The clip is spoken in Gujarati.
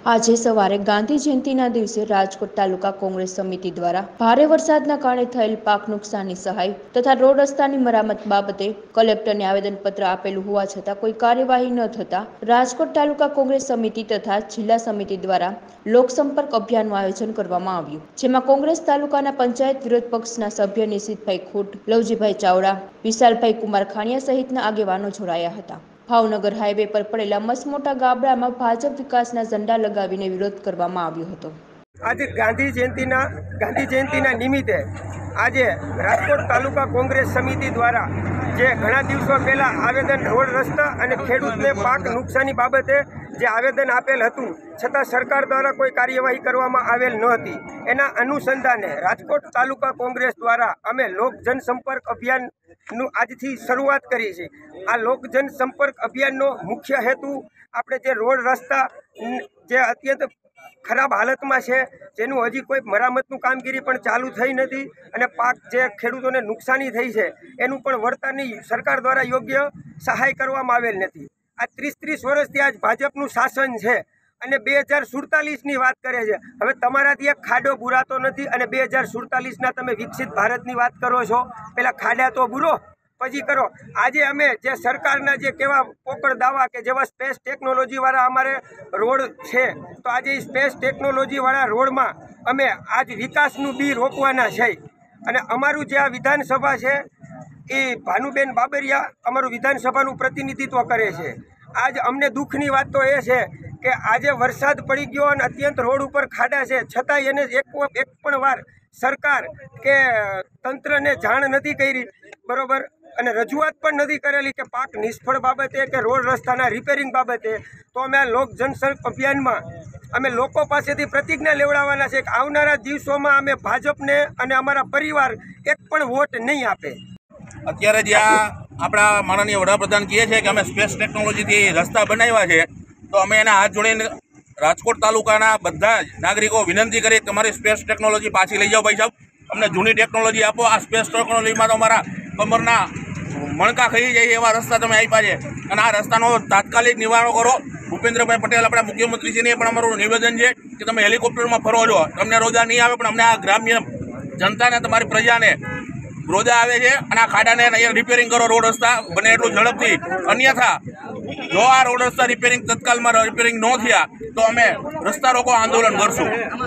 આજે સવારે ગાંધી જયંતિના દિવસે રાજકોટ તાલુકા કોંગ્રેસ સમિતિ દ્વારા ભારે વરસાદના કારણે થયેલ પાક નુકસાનની સહાય તથા રોડ રસ્તાની મરામત બાબતે કલેક્ટરને આવેદનપત્ર આપેલું હોવા છતાં કોઈ કાર્યવાહી ન થતા રાજકોટ તાલુકા કોંગ્રેસ સમિતિ તથા જિલ્લા સમિતિ દ્વારા લોકસંપર્ક અભિયાનનું આયોજન કરવામાં આવ્યું, જેમાં કોંગ્રેસ તાલુકાના પંચાયત વિરોધ પક્ષના સભ્ય નિશિતભાઈ ખુટ, લવજીભાઈ ચાવડા, વિશાલભાઈ કુમાર ખાણિયા સહિતના આગેવાનો જોડાયા હતા। ભાવનગર હાઈવે પર પડેલા મસમોટા ગાબડામાં ભાજપ વિકાસના ઝંડા લગાવીને વિરોધ કરવામાં આવ્યો હતો। આજે ગાંધી જયંતિના નિમિત્તે આજે રાજકોટ તાલુકા કોંગ્રેસ સમિતિ દ્વારા જે ઘણા દિવસો પહેલા આવેદન રોડ રસ્તા અને ખેડૂતને પાક નુકસાની બાબતે જે આવેદન આપેલ હતું, છતાં સરકાર દ્વારા કોઈ કાર્યવાહી કરવામાં આવેલ ન હતી, એના અનુસંધાને રાજકોટ તાલુકા કોંગ્રેસ દ્વારા અમે લોક જનસંપર્ક અભિયાનનું આજથી શરૂઆત કરી છે। આ લોક જનસંપર્ક અભિયાનનો મુખ્ય હેતુ આપણે જે રોડ રસ્તા જે અત્યંત ખરાબ હાલતમાં છે, જેનું હજી કોઈ મરામતનું કામગીરી પણ ચાલુ થઈ નથી અને પાક જે ખેડૂતોને નુકસાની થઈ છે એનું પણ વળતરની સરકાર દ્વારા યોગ્ય સહાય કરવામાં આવેલ નથી। આ 30 વર્ષથી આજ ભાજપનું શાસન છે અને 2047ની વાત કરે છે। હવે તમારાથી એક ખાડો બુરાતો નથી અને 2047ના તમે વિકસિત ભારતની વાત કરો છો। પેલા ખાડા તો બુરો પછી કરો। આજે અમે જે સરકારના જે કેવા પોકળ દાવા કે જેવા સ્પેસ ટેકનોલોજીવાળા અમારે રોડ છે, તો આજે સ્પેસ ટેકનોલોજીવાળા રોડમાં અમે આજ વિકાસનું બી રોપવાના છે અને અમારું જે આ વિધાનસભા છે એ ભાનુબેન બાબરિયા અમારું વિધાનસભાનું પ્રતિનિધિત્વ કરે છે। આજ અમને દુઃખની વાત તો એ છે કે આજે વરસાદ પડી ગયો અને અત્યંત રોડ ઉપર ખાડા છે, છતાં એને એક પણ વાર સરકાર કે તંત્રને જાણ નથી કરી, બરોબર, અને રજૂઆત પણ નથી કરેલી કે પાક નિષ્ફળ બાબતે કે રોડ રસ્તાના રિપેરિંગ બાબતે। તો અમે આ લોક જનસંપર્ક અભિયાનમાં અમે લોકો પાસેથી પ્રતિજ્ઞા લેવડાવવાના છે કે આવનારા દિવસોમાં અમે ભાજપને અને અમારા પરિવાર એક પણ વોટ નહીં આપે। અત્યારે જ્યાં આપણા માનનીય વડાપ્રધાન કહે છે કે અમે સ્પેસ ટેકનોલોજીથી રસ્તા બનાવ્યા છે, તો અમે એના હાથ જોડીને રાજકોટ તાલુકાના બધા જ નાગરિકો વિનંતી કરી કે તમારી સ્પેસ ટેકનોલોજી પાછી લઈ જાઓ ભાઈ સાહેબ, અમને જૂની ટેકનોલોજી આપો। આ સ્પેસ ટેકનોલોજીમાં તો અમારા કમરના મણકા ખાઈ જાય એવા રસ્તા તમે આપ્યા છે અને આ રસ્તાનો તાત્કાલિક નિવારણ કરો। ભૂપેન્દ્રભાઈ પટેલ આપણા મુખ્યમંત્રીશ્રીને પણ અમારું નિવેદન છે કે તમે હેલિકોપ્ટરમાં ફરો છો, તમને રોજા નહીં આવે, પણ અમને આ ગ્રામ્ય જનતાને તમારી પ્રજાને રોજા આવે છે અને આ ખાડાને અહીંયા રિપેરિંગ કરો, રોડ રસ્તા બને એટલું ઝડપથી। અન્યથા જો આ રોડ રસ્તા તત્કાલમાં રિપેરિંગ ન થયા તો અમે રસ્તા રોકો આંદોલન કરશું।